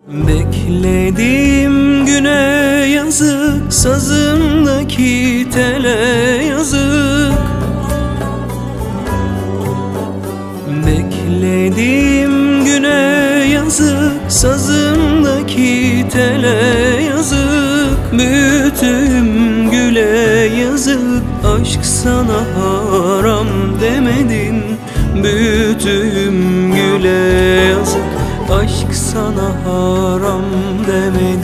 Beklediğim güne yazık, sazımdaki tele yazık. Beklediğim güne yazık, sazımdaki tele yazık. Büyüttüğüm güle yazık, aşk sana haram demedin. Büyüttüğüm güle yazık, aşk sana haram demedin.